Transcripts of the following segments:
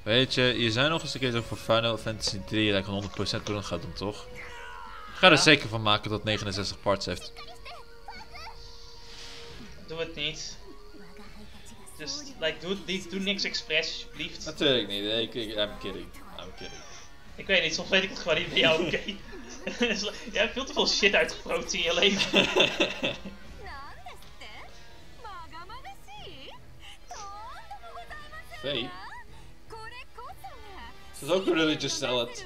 Weet je, je zei nog eens een keer zo voor Final Fantasy 3 dat ik 100% doen gaat doen, toch? Ik ga er zeker van maken dat het 69 parts heeft. Doe het niet. Dus, like, doe niks expres, alsjeblieft. Natuurlijk niet, I'm kidding. I'm kidding. Ik weet niet, soms weet ik het gewoon niet bij jou, oké? Jij hebt veel te veel shit uitgeproot in je leven. Vee? Dat is ook een religious salad.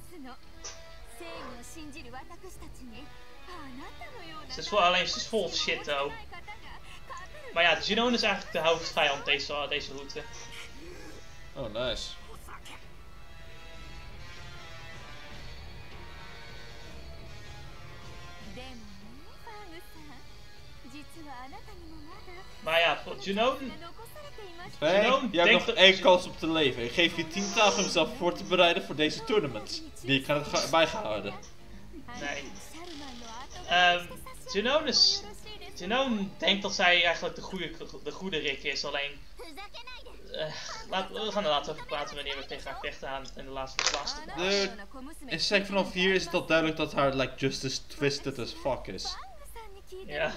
Ze is vol shit, though. Maar ja, Junon is eigenlijk de hoofdvijand deze route. Oh, nice. Maar ja, Junon... Hey, je hebt nog één kans op te leven. Ik geef je 10 dagen om jezelf voor te bereiden voor deze tournament. Die ik ga bijgehouden. Nee. Junon denkt dat zij eigenlijk de goede Rick is, alleen... we gaan er later over praten wanneer we tegen haar vechten aan in de laatste in Sek vanaf hier is het al duidelijk dat haar like justice twisted as fuck is. Ja.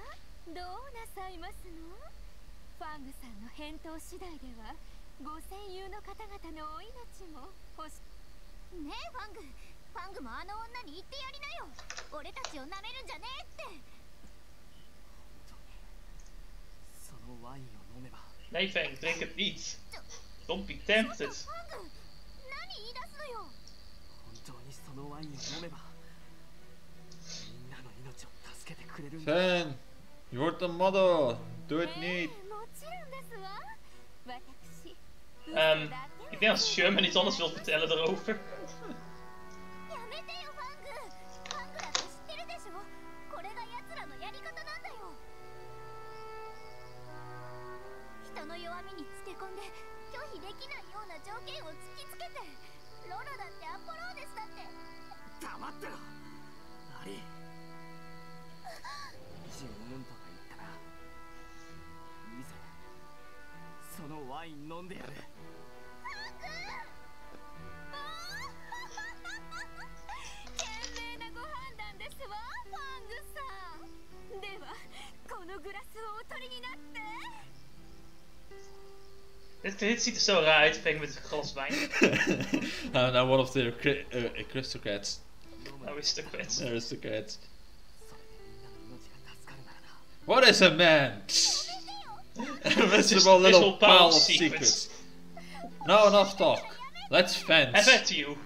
Nee, Feng, drink het niet. Don't be tempted. Feng, je wordt een model. Doe het niet. Ik denk dat Sherman iets anders wil vertellen erover. Dit ziet er zo raar uit, Feng, met het glas wijn. Nou, one of the aristocrats. Aristocrats. What is a man? Miserable little pile of secrets. Now enough talk. Let's fence. Have at you.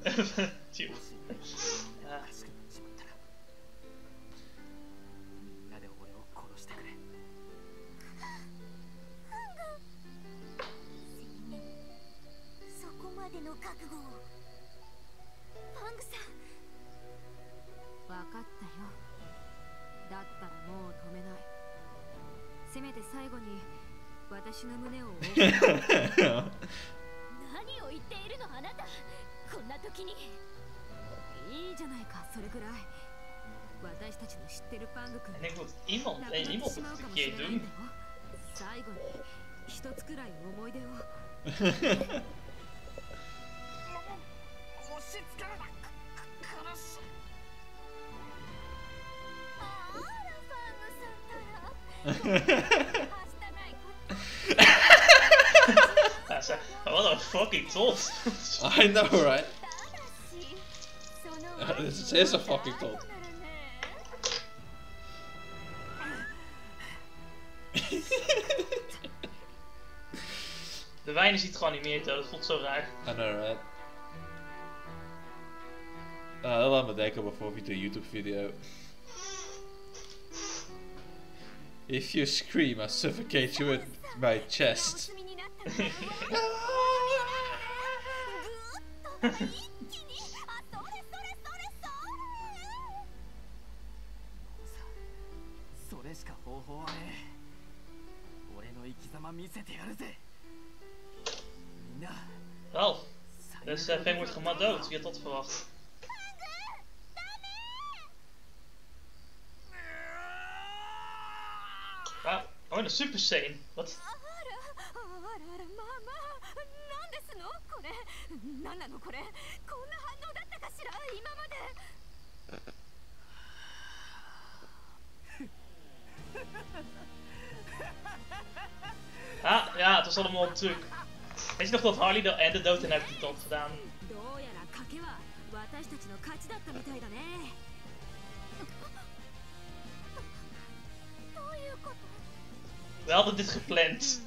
En ik moet iemand moet het een keer doen. What a fucking tolt. I know, right? This is a fucking tolt. De wijn ziet gewoon niet meer, dat voelt zo raar. I know, right? Laat me denken bijvoorbeeld een YouTube video. If you scream, I suffocate you with my chest. Wel, dus Feng wordt gewoon dood. Wie had dat verwacht? Oh, een super scene. Wat? Ah, ja, het was allemaal een truc. Weet je nog dat Harley en de dood in heeft die top gedaan? We hadden dit gepland.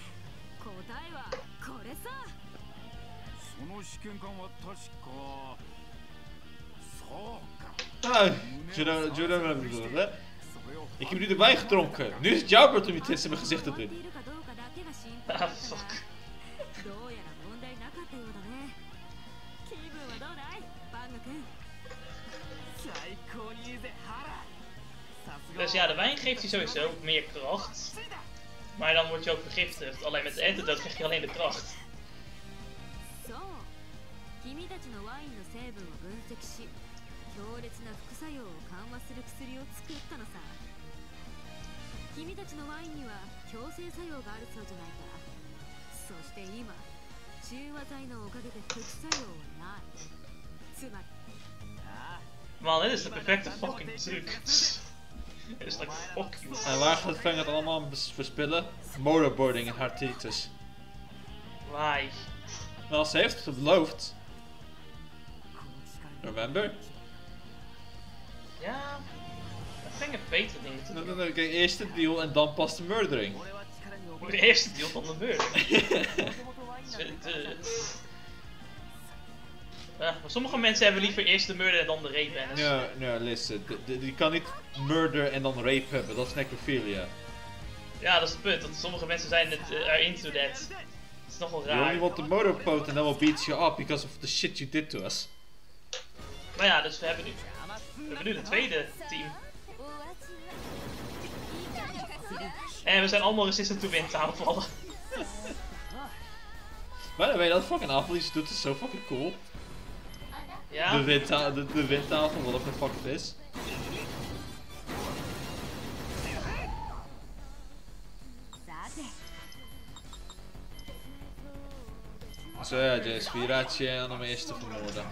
Ah, Juno heb ik bedoeld, hè? Ik heb nu erbij gedronken. Nu is het jouw beurt om je tits in mijn gezicht te doen. Ah, fuck. Dus ja, de wijn geeft je sowieso meer kracht. Maar dan word je ook vergiftigd. Alleen met de antidote krijg je alleen de kracht. Man, dit is de perfecte fucking truc. Dit is like fucking... En waar gaat Fang het allemaal verspillen? Motorboarding in haar titus. Why? Nou, ze heeft het beloofd. Remember? Ja... Fang heeft betere dingen te doen. Kijk, eerst de deal en dan pas de murdering. De eerste deel van de beurt. Maar sommige mensen hebben liever eerst de murder en dan de rape. En Ja, listen. Die kan niet murder en dan rape hebben, dat is necrophilia. Ja, dat is het punt. Want sommige mensen zijn are into that. Dat is nogal raar. You only want the motorboat and then we'll beat you up because of the shit you did to us. Maar ja, dus we hebben nu de tweede team. En we zijn allemaal resistant to wind aanvallen. Maar dan weet je dat fucking aanval die ze doet is zo fucking cool. Ja. De windtafel, wat ook een fuck het is. Zo ja, Jess, Viraatje om eerst te vermoorden.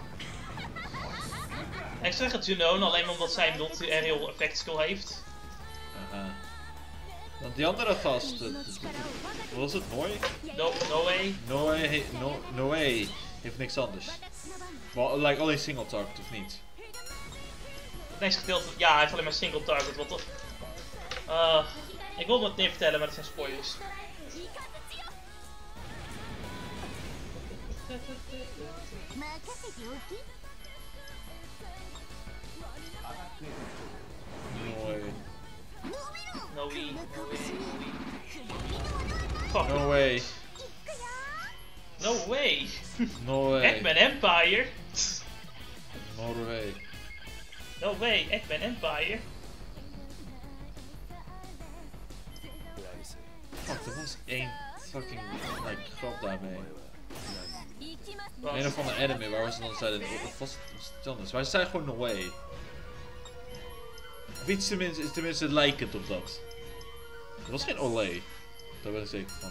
Ik zeg het Junon alleen omdat zij een multi-aerial effect skill heeft. Aha. Want die andere gast, wat was het? Noé? No way. Noé heeft niks anders. Well, like alleen single target of niet? Het meeste gedeelte, ja, hij heeft alleen maar single target. Wat toch? Ik wil het niet vertellen, maar dat zijn spoilers. No way. Fuck. No way. No way. No way. Eggman Empire. No way. No way, Eggman Empire. Fuck, er was één fucking grap daarmee. Wat? Een of andere anime waar ze dan zeiden, of was het anders? Maar ze zeiden gewoon no way. Of iets tenminste lijkend op dat. Het was geen olé. Daar ben ik zeker van.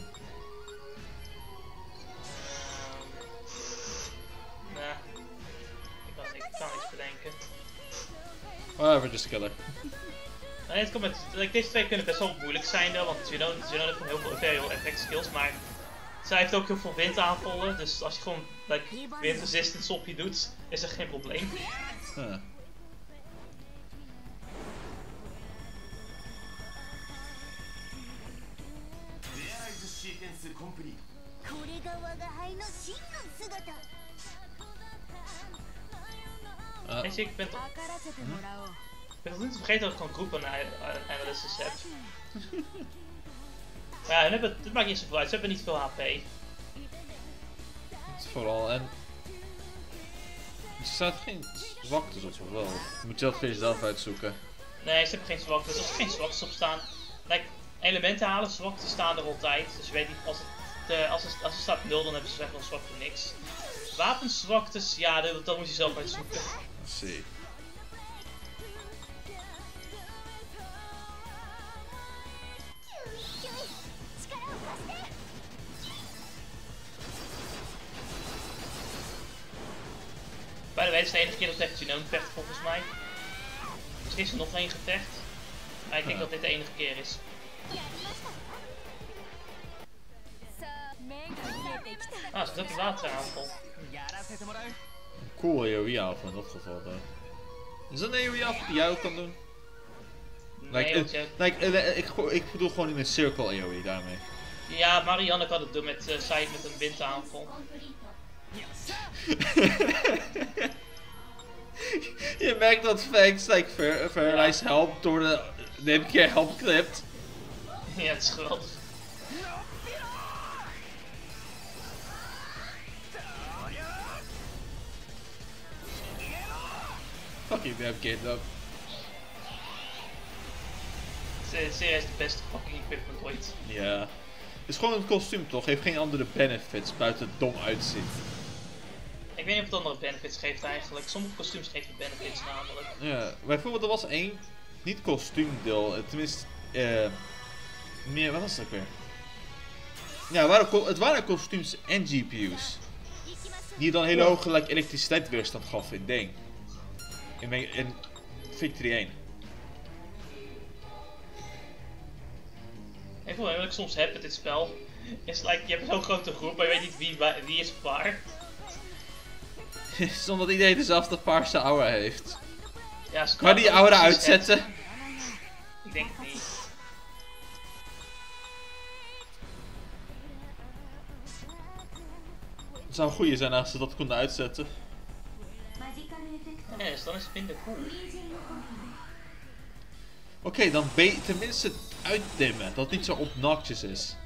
Nee. Ik kan niks bedenken. Whatever, just kill her. Nee, het komt met, deze twee kunnen best wel moeilijk zijn, want Junon heeft gewoon heel veel aerial effect skills, maar zij heeft ook heel veel windaanvallen, dus als je gewoon wind resistance op je doet, is er geen probleem. Huh. Weet je, ik ben toch niet te vergeten dat ik gewoon groepen analysis heb. Ja, het maakt niet zoveel uit, ze hebben niet veel HP. Dat is vooral, en er staat geen zwaktes op, of wel? Moet je dat voor jezelf uitzoeken? Nee, ze hebben geen zwaktes. Als er geen zwaktes op staan, elementen halen, zwaktes staan er altijd. Dus je weet niet, als er staat 0, dan hebben ze echt wel zwak voor niks. Wapenzwaktes, ja, dat moet je zelf uitzoeken. Zie. is de enige keer dat tegen Genome vecht volgens mij. Misschien is er nog één gevecht. Maar ik denk dat dit de enige keer is. Ah, is dat die wateraanval? Cool AoE-aanval in dat geval. Is dat een AoE-aanval die jij ook kan doen? Nee, ik bedoel gewoon in een cirkel AoE daarmee. Ja, Marianne kan het doen met een windaanval. Je merkt dat Fangs Fairlight helpt door de keer help clipt. Ja, het is geweldig. Fucking damn kid up. Serieus de beste fucking equipment ooit. Ja. Het is gewoon een kostuum toch? Heeft geen andere benefits buiten het dom uitzien. Ik weet niet of het andere benefits geeft eigenlijk. Sommige kostuums geven benefits namelijk. Ja, bijvoorbeeld er was één niet kostuumdeel, tenminste meer, wat was dat ook weer? Ja, het waren kostuums en GPU's. Die dan hele hoge elektriciteitsweerstand gaf in ding. In Victory 1. Ik voel wat ik soms heb met dit spel. Is je hebt zo'n grote groep, maar je weet niet wie is waar. Zonder dat iedereen dezelfde paarse aura heeft. Ja, kan je die aura uitzetten? Ik denk het niet. Het zou goed zijn als ze dat konden uitzetten. Ja, dus dan is het minder cool. Oké, dan tenminste uitdimmen, dat het niet zo obnoxious is.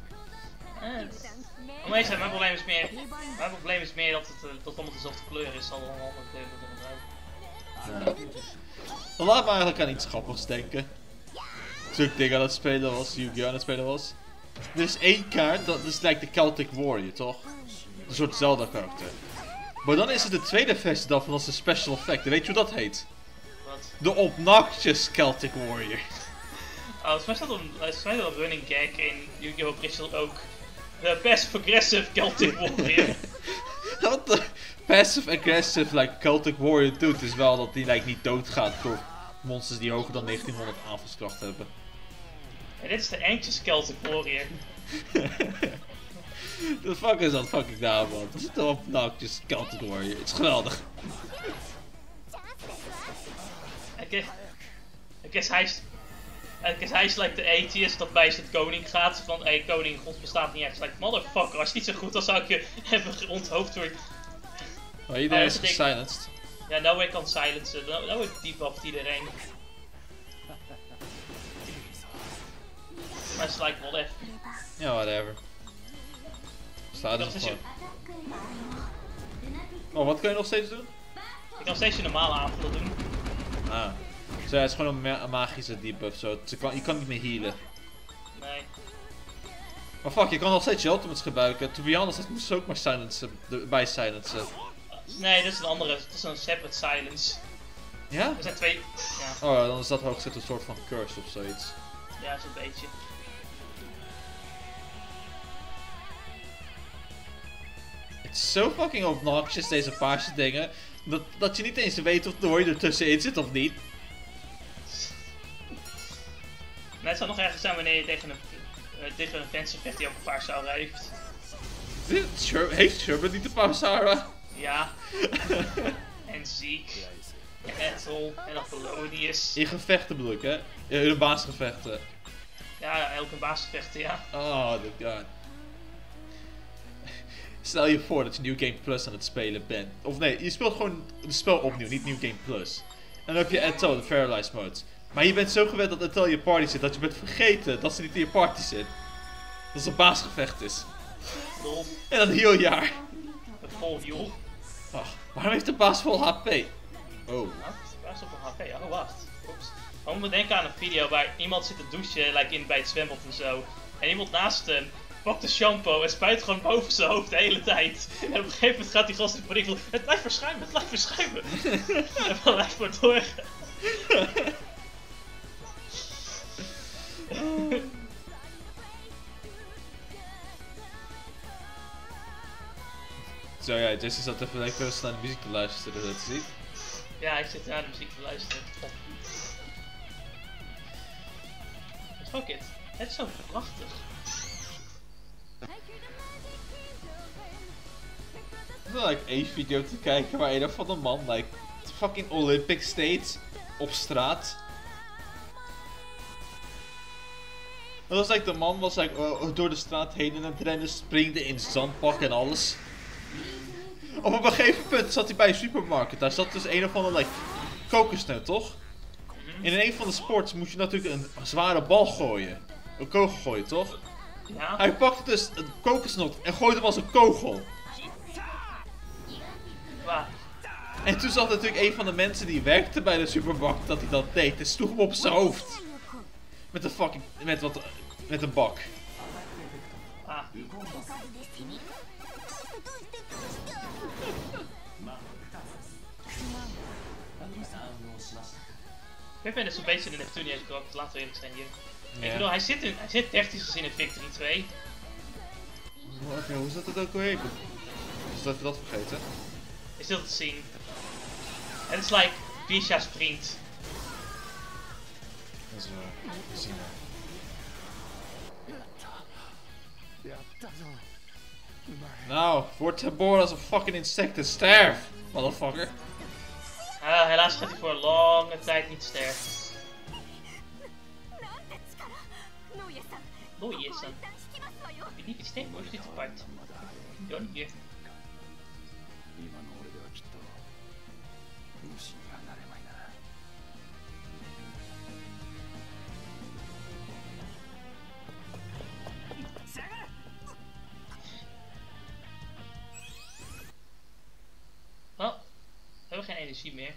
Mijn probleem is meer dat het allemaal dezelfde kleur is, al een andere kleur eruit. Ja. Dan laat me eigenlijk aan iets grappigs denken. Toen ik ding aan het spelen was, Yu-Gi-Oh! Aan het spelen was. Er is één kaart, dat is de Celtic Warrior, toch? Een soort Zelda karakter. Maar dan is het de tweede versie daarvan als een special effect. Weet je hoe dat heet? Wat? De obnoxious Celtic Warrior. Oh, volgens mij een running gag in Yu-Gi-Oh! Crystal ook. De passive aggressive Celtic Warrior. Wat de passive aggressive Celtic Warrior doet is wel dat die niet doodgaat door monsters die hoger dan 1900 aanvalskracht hebben. En dit is de Anxious Celtic Warrior. The fuck is dat fucking naam, man? Dat is toch obnoxious Celtic Warrior. Het is geweldig. I guess hij is de atheist dat bij zijn koning gaat. Van, hey koning, God bestaat niet echt. Motherfucker, als je niet zo goed, dan zou ik je even onthoofd worden. Maar iedereen is gesilenced. Ja, nou ik kan silencen. Nou ik debuft iedereen. Maar het is whatever. Ja, whatever. Staat er gewoon. Oh, wat kun je nog steeds doen? Ik kan steeds je normale aanvallen doen. Ah. Dus het is gewoon een magische debuff zo. Je kan niet meer healen. Nee. Maar fuck, je kan nog steeds je ultimates gebruiken. To be honest, dat moest ze ook maar bij silencen. Nee, dat is een andere. Dat is een separate silence. Ja? Er zijn twee. Ja. Oh, dan is dat hoogstens een soort van curse of zoiets. Ja, zo'n beetje. Het is zo fucking obnoxious, deze paarse dingen. Dat je niet eens weet of de hooi er tussenin zit of niet. Nee, het zou nog ergens zijn wanneer je tegen een fencer vecht die ook een paarse aura heeft. Heeft Sherbert niet de paarse aura? Ja. En Zeke. En Ethel. En Apollonius. In gevechten bedoel ik, hè? In baasgevechten. Ja, elke baasgevechten, ja. Oh, the god. Stel je voor dat je New Game Plus aan het spelen bent. Of nee, je speelt gewoon het spel opnieuw, niet New Game Plus. En dan heb je Ethel, de Paralyzed Mode. Maar je bent zo gewend dat Ethel in je party zit, dat je bent vergeten dat ze niet in je party zit. Dat het een baasgevecht is. Lol. En dan heel jaar. Met vol heal. Oh, waarom heeft de baas vol HP? Oh. Waar is op een HP? Oh, wacht. Oeps. Ik moet me denken aan een video waar iemand zit te douchen, bij het zwembad en zo. En iemand naast hem pakt de shampoo en spuit gewoon boven zijn hoofd de hele tijd. En op een gegeven moment gaat die gast in paniek van, het blijft verschuiven, het blijft verschuiven. En dan blijft maar door. Zo ja, Jesse zat even lekker rustig naar de muziek te luisteren, dat zie je. Ja, ik zit naar de muziek te luisteren. Fuck it. Het is zo prachtig. Ik wil like één video te kijken waar een van een man like fucking Olympic State op straat. Dat was like de man was like door de straat heen en aan het rennen, springde in zandbak en alles. Op een gegeven punt zat hij bij een supermarkt. Daar zat dus een of andere like kokosnoot, toch? In een van de sports moest je natuurlijk een zware bal gooien. Een kogel gooien, toch? Ja. Hij pakte dus een kokosnoot en gooide hem als een kogel. Waar? En toen zat natuurlijk een van de mensen die werkte bij de supermarkt dat hij dat deed. En sloeg hem op zijn hoofd. Met een fucking... met een bak. Ah. Ik ben dus een beetje in de Neptunia's karakter, laten we eerlijk zijn hier. Ja. Ik bedoel, hij zit 30 gezien in Victory 2. Oké, hoe zat het ook alweer? Is dat dat vergeten? Is dit te zien? En het is like Bisha's vriend. Dat is waar. We zien het. Nou, word geboren als een fucking insect en sterf, motherfucker. Helaas gaat hij voor een lange tijd niet sterven. Nooie-san. Je niet sterven hoor, dit apart. Jonje. Oh, we hebben geen energie meer.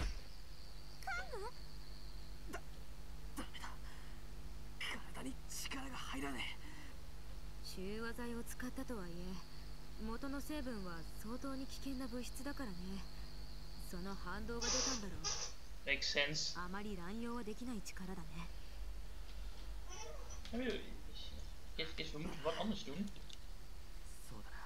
中和剤を使ったとはいえ、元の成分は相当に危険な物質だからね。その反動が出たんだろう。 Makes sense. あまり乱用はできない力だね。 We moeten wat anders doen. そうだな。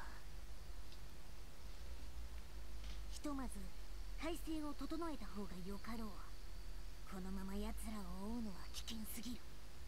ひとまず体勢を整えた方がよかろう。このまま奴らを追うのは危険すぎる。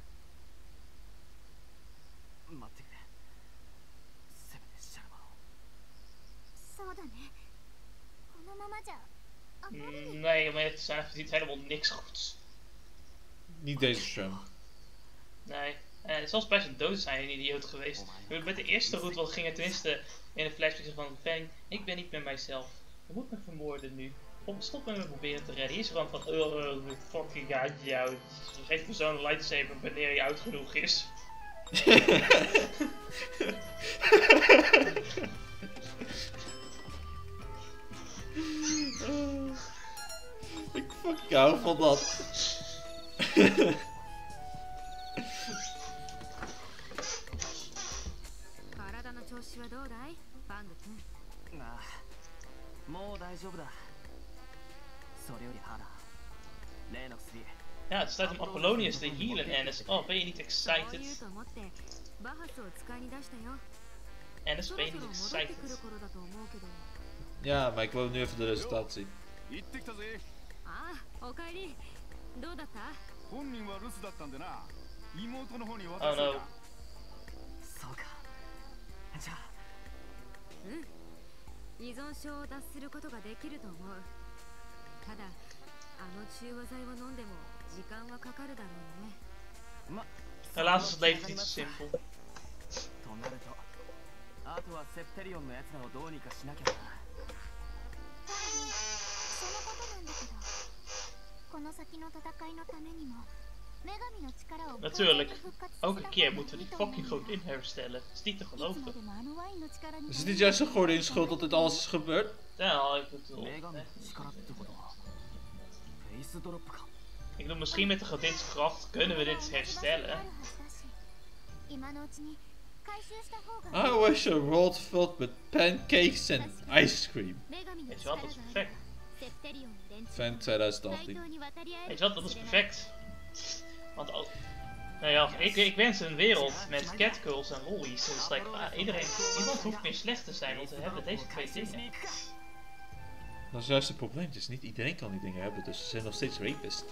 待ってくれ。せめてシャルマを。そうだね。このままじゃ。 Nee, om eerlijk te zijn, hij verdient helemaal niks goeds. Niet deze stream. Nee, zelfs bij zijn dood is hij een idioot geweest. Met de eerste route wat ging het tenminste in de flashback van Fang, ik ben niet meer mijzelf. Je moet me vermoorden nu. Stop met me proberen te redden. Hier is gewoon van, fucking god, jou. Geef me zo'n lightsaber wanneer hij oud genoeg is. Ik fucking hou van dat. 体の調子はどうだい、バング君。ああ、もう大丈夫だ。それよりハラ、例の薬。 Ja, het staat om Apollonius te healen, Ennis. Oh, ben je niet excited? Ennis, ben je niet excited? Ja, maar ik wil nu even de resultaten zien. Oh no. 依存症を脱することができると思う。ただ、あの中和剤を飲んでも時間はかかるだろうね。 Helaas is het leven niet zo simpel. となると、あとはセプテリオンの奴らをどうにかしなきゃな。そのことなんだけど、この先の戦いのためにも。 Natuurlijk, elke keer moeten we die fucking godin herstellen. Het is niet te geloven. Is het niet juist een godin schuld dat dit alles is gebeurd? Ja, ik bedoel. Ik bedoel, misschien met de godins kracht kunnen we dit herstellen. I wish a world filled with pancakes and ice cream. Weet je wat, dat is perfect. Fan 2018. Weet je wat, dat is perfect. Want ook, Nou ja, ik wens een wereld met catgirls en lollies. Dus niemand hoeft meer slecht te zijn, want we hebben deze twee dingen. Dat is juist het probleem. Dus niet iedereen kan die dingen hebben, dus ze zijn nog steeds rapists.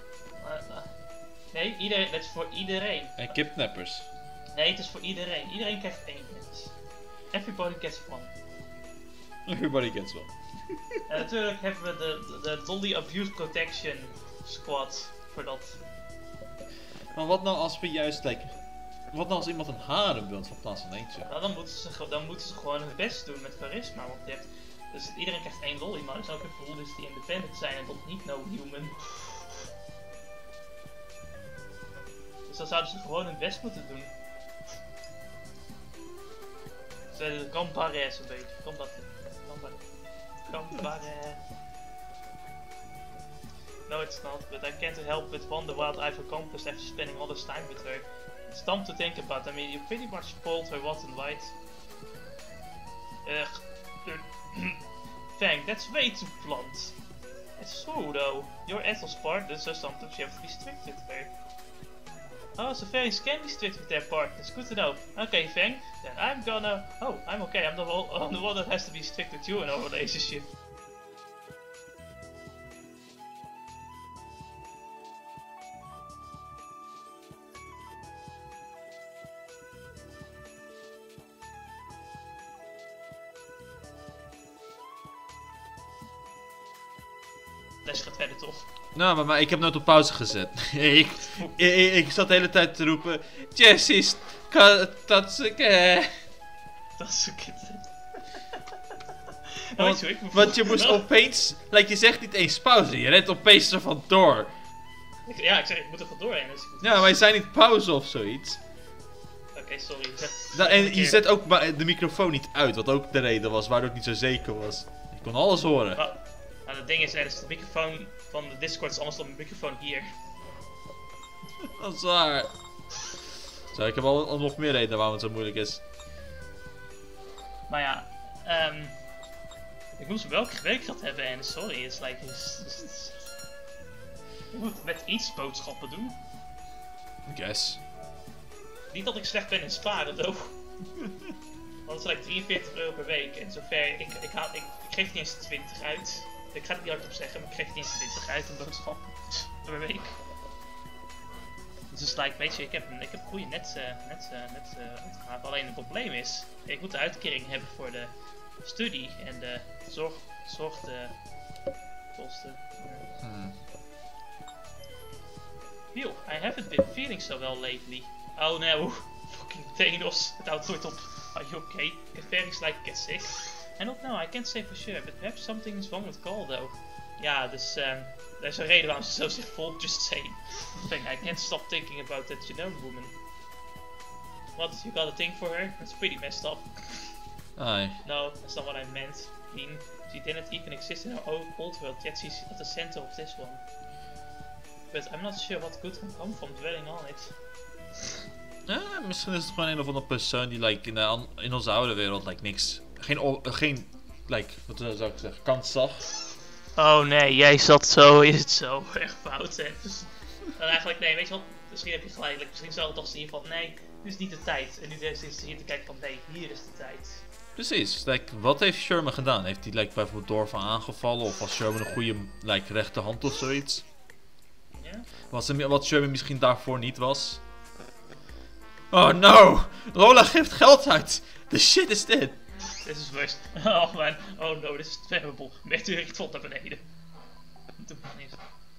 Nee, het is voor iedereen. En kidnappers. Nee, het is voor iedereen. Iedereen krijgt 1 punt. Everybody gets one. Everybody gets one. En natuurlijk hebben we de Lolly Abuse Protection Squad voor dat. Maar wat nou als we juist, wat nou als iemand een harem wil van plaats van eentje? Nou, dan moeten ze gewoon hun best doen met charisma, want je hebt, dus iedereen krijgt 1 lolly, maar er zijn ook heel veel lollies die independent zijn en tot niet no-human. Dus dan zouden ze gewoon hun best moeten doen. Ze Campare zo'n beetje. Campare. No, it's not, but I can't help but wonder what I've accomplished after spending all this time with her. It's dumb to think about. I mean, you pretty much spoiled her rotten white. Fang, that's way too blunt. It's true though. You're Ethel's partner, so sometimes you have to be strict with her. Oh, so fairies can be strict with their partners. Good to know. Okay, Fang, then I'm gonna... Oh, I'm okay. I'm the one that has to be strict with you in our relationship. Les gaat verder toch? Nou, maar ik heb nooit op pauze gezet. ik zat de hele tijd te roepen... Jessie, Tatsuke. Tatsuke. Want je moest opeens... je zegt niet eens pauze, je rent opeens ervan door. Ja, ik zeg ik moet er vandoor heen. Dus ja, maar je zei niet pauze of zoiets. Oké, sorry. En je zet ook de microfoon niet uit, wat ook de reden was waardoor ik niet zo zeker was. Je kon alles horen. Oh. Nou, het ding is, dus de microfoon van de Discord is anders dan mijn microfoon hier. Dat is waar. Zo, ik heb al nog meer redenen waarom het zo moeilijk is. Maar ja, ik moest wel gewerkt gehad hebben en sorry, het is je moet met iets boodschappen doen. I guess. Niet dat ik slecht ben in sparen, though. Want het is €43 per week en zover, ik geef niet eens 20 uit. Ik ga het niet hardop zeggen, maar ik geef niet eens 20 uit een boodschap per week. Dus weet je, ik heb goede net uitgaven. Alleen het probleem is, ik moet de uitkering hebben voor de studie en de zorgkosten. Yo, I haven't been feeling so well lately. Oh no, fucking Thanos, het houdt nooit op. Are you okay? Very slightly get sick. I don't know, I can't say for sure, but perhaps something is wrong with Cole though. Ja, dus er is een reden waarom ze zo zich voelt, just saying. I can't stop thinking about that, you know, woman. What, you got a thing for her? That's pretty messed up. Aye. No, that's not what I meant. I mean, she didn't even exist in our old world, yet she's at the center of this one. But I'm not sure what good can come from dwelling on it. Misschien is het gewoon een of andere persoon die in onze oude wereld niks... Geen wat zou ik zeggen, kans zag. Oh nee, jij zat zo, is het zo? Echt fout hè. Dus, dan eigenlijk, nee, weet je wel, misschien heb je gelijk. Misschien zou het toch zien van, nee, nu is niet de tijd. En nu is het hier te kijken van, nee, hier is de tijd. Precies, wat heeft Sherman gedaan? Heeft hij bijvoorbeeld Dorf aangevallen? Of was Sherman een goede rechterhand of zoiets? Ja? Wat Sherman misschien daarvoor niet was? Oh no! Lola geeft geld uit! The shit is dit! Dit is worst. Oh man, oh no, dit is terrible. Meteoriet valt naar beneden. Doe maar niet.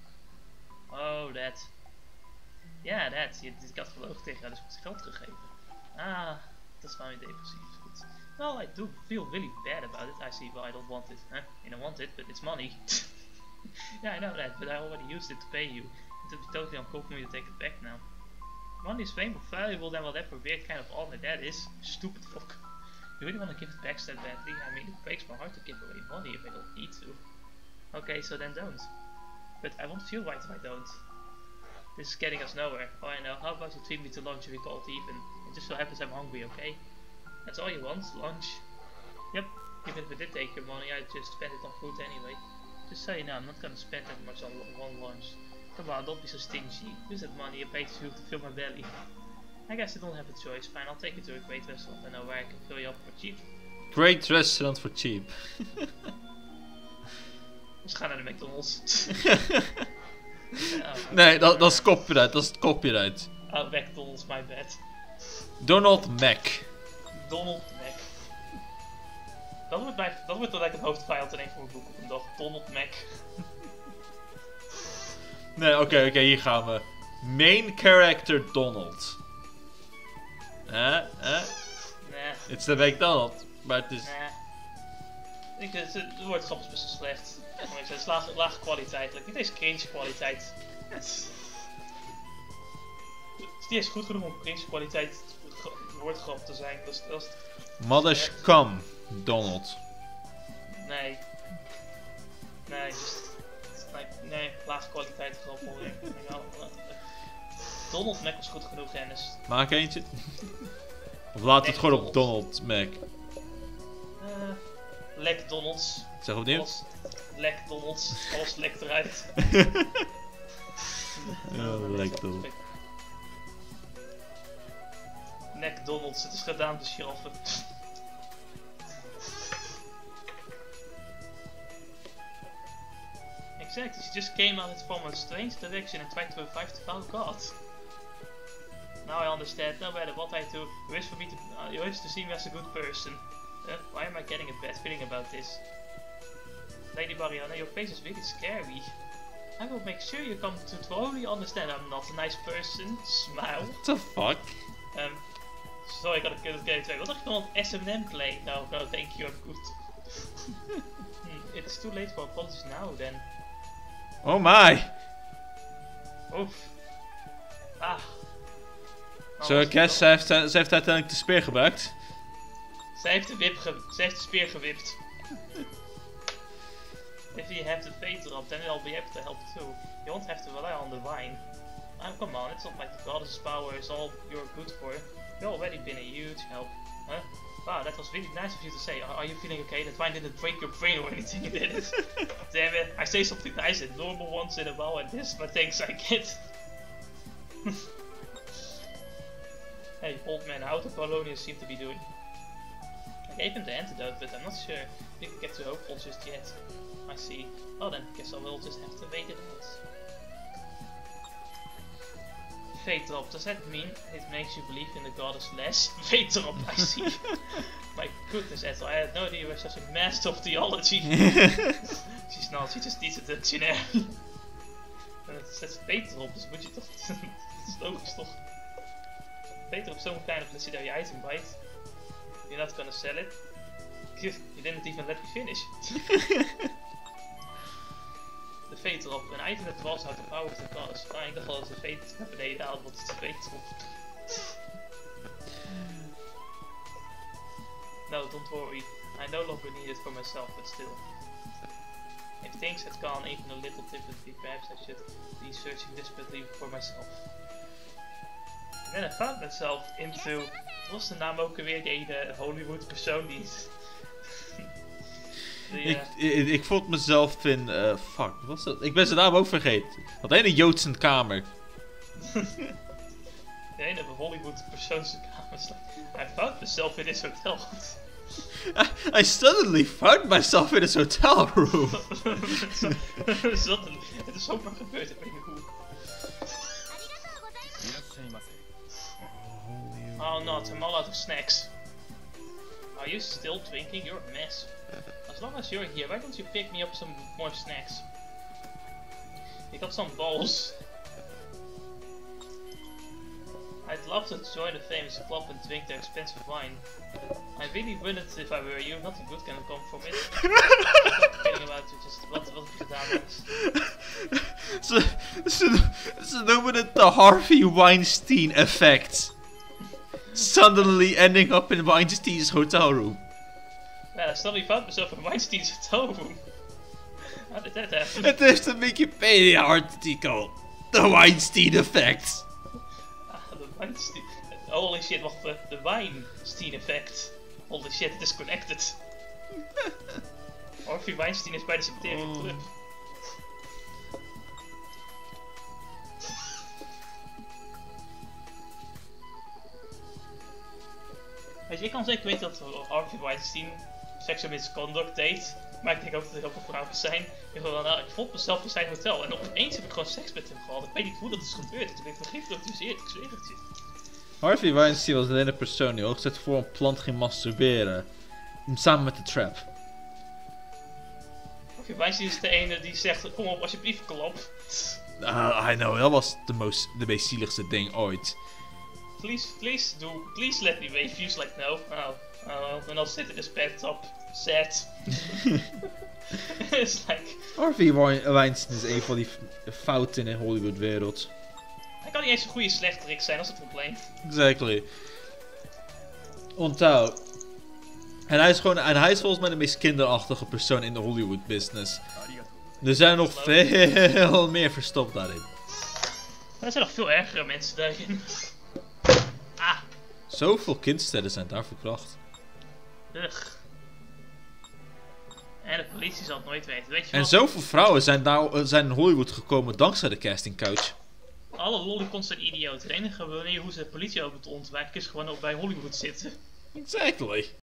Oh, dat. Ja, dat. Ik had gelogen tegen haar, dus ik had geld gegeven. Ah, dat is wel weer depressief. Goed. Well, I do feel really bad about it. I see why I don't want it. Huh? You don't want it, but it's money. Yeah, I know that, but I already used it to pay you. It would be totally uncool for me to take it back now. Money is way more valuable than whatever weird kind of honor that is. Stupid fuck. You really want to give it back so badly? I mean, it breaks my heart to give away money if I don't need to. Okay, so then don't. But I won't feel right if I don't. This is getting us nowhere. Oh, I know. How about you treat me to lunch if we call it even? It just so happens I'm hungry, okay? That's all you want? Lunch? Yep. Even if I did take your money, I'd just spend it on food anyway. Just so you know, I'm not gonna spend that much on one lunch. Come on, don't be so stingy. Use that money you paid to fill my belly. I guess I don't have a choice. Fine, I'll take you to a great restaurant. I know where I can fill you up for cheap. Great restaurant for cheap. Dus ga naar de McDonald's. Nee, dat is copyright. Dat is copyright. Oh, McDonald's, my bad. Donald Mac. Donald Mac. Dat wordt dan like een hoofdvijand in een van mijn boeken op een dag. Donald Mac. Nee, oké, hier gaan we. Main character Donald. Nee. Het is de McDonald, maar het is... Nee. Het woordgrap is best wel slecht. Het is lage kwaliteit. Niet eens cringe kwaliteit. Het is niet eens goed genoeg om cringe kwaliteit woordgrap te zijn. Dat is Mother's come, Donald. Nee. Nee, lage kwaliteit grap alweer. Donald Mac was goed genoeg, Dennis. Maak eentje. Of laat het gewoon op Donald Mac. Lek Donalds. Zeg opnieuw. Lek Donalds. Alles lekt eruit. Lek Donald. Nek Donalds, het is gedaan te schaffen. Exactly, she just came at it from a strange direction and tried to revive the foul god. Now I understand, no matter what I do, you wish for me to, you wish to see me as a good person. Why am I getting a bad feeling about this? Lady Mariana, your face is really scary. I will make sure you come to totally understand I'm not a nice person. Smile. What the fuck? Sorry, I gotta get it. What dacht je van het SMM play? No, thank you, I'm good. It's too late for apologies now then. Oh my! Oef. Ah. So I guess ze heeft uiteindelijk de speer gebruikt. Ze heeft de speer gewipt. If you have the fate drop, then I'll be able to help too. You won't have to rely on the wine. Come on, it's not like the goddess's power is all you're good for. You've already been a huge help. Huh? Wow, that was really nice of you to say. Are you feeling okay? That wine didn't break your brain or anything, did it? Damn it, I say something nice and normal once in a while and this, but thanks I get. Hey, old man, how do Polonius seem to be doing? I gave him the antidote, but I'm not sure we can get too hopeful just yet. I see. Well then, guess I will just have to wait it out. Fate drop, does that mean it makes you believe in the goddess less? Fate drop, I see. My goodness, Ethel, I had no idea you were such a master of theology. She's not, she just needs a dictionary. En het zet fate drop, dus moet je toch... dat is logisch toch? Fate drop, some kind of legendary item, right? You're not gonna sell it? You didn't even let me finish. De fate drop, een item that draws out the power of the goddess. Ah, ik dacht al dat de fate naar beneden haalt, want het is de fate drop. No, don't worry. I no longer need it for myself, but still. If things had gone even a little differently, perhaps I should be searching desperately for myself. And then I found myself into... Wat was de naam ook alweer? Die ene Hollywood persoon die... Ik vond mezelf in... fuck, wat was dat? Ik ben zijn naam ook vergeten. Dat ene Joodse kamer. De ene Hollywood persoonse kamer staat. I found myself in this hotel. I suddenly found myself in this hotel room. Het is zomaar gebeurd, ik weet niet hoe. Oh no, I'm all out of snacks. Are you still drinking? You're a mess. As long as you're here, why don't you pick me up some more snacks? You got some balls. I'd love to join the famous club and drink their expensive wine. I really wouldn't if I were you. Nothing good can come from it. Stop kidding about it. Just wat heb je gedaan is. Ze noemen het de Harvey Weinstein effect. Suddenly ending up in Weinstein's hotel room. Yeah, I suddenly found myself in Weinstein's hotel room. How did that happen? Het is een Wikipedia artikel. The Weinstein effect. The Weinstein... Holy shit, wacht even. The Weinstein effect. Holy shit, it is connected. Harvey Weinstein is bij de September Club. Weet je, ik kan zeker weten dat Harvey Weinstein seksueel misconduct deed. Maar ik denk ook dat er ook wel vrouwen zijn. Ik dacht van, nou, ik vond mezelf in zijn hotel en opeens heb ik gewoon seks met hem gehad. Ik weet niet hoe dat is gebeurd. Ik ben gehypnotiseerd, ik zweer het je. Harvey Weinstein was alleen een persoon die hoogstens voor een plant ging masturberen. Samen met de Trap. Harvey Weinstein is de ene die zegt, kom op alsjeblieft klop. I know, dat was de meest zieligste ding ooit. Please let me refuse, like no. Oh, and I'll sit in this bathtub. Sad. It's like... Harvey Weinstein is een van die fouten in de Hollywood wereld. Hij kan niet eens een goede slechterik zijn, dat is het probleem. Exactly. Onthoud. En hij is volgens mij de meest kinderachtige persoon in de Hollywood business. Er zijn nog veel meer verstopt daarin. Er zijn nog veel ergere mensen daarin. Ah. Zoveel kindsterren zijn daar verkracht. Ugh. En de politie zal het nooit weten, weet je En wat? zoveel vrouwen zijn in Hollywood gekomen dankzij de casting couch. Alle lollicons zijn idioten. De enige manier hoe ze de politie ook moeten ontwijken is gewoon ook bij Hollywood zitten. Exactly.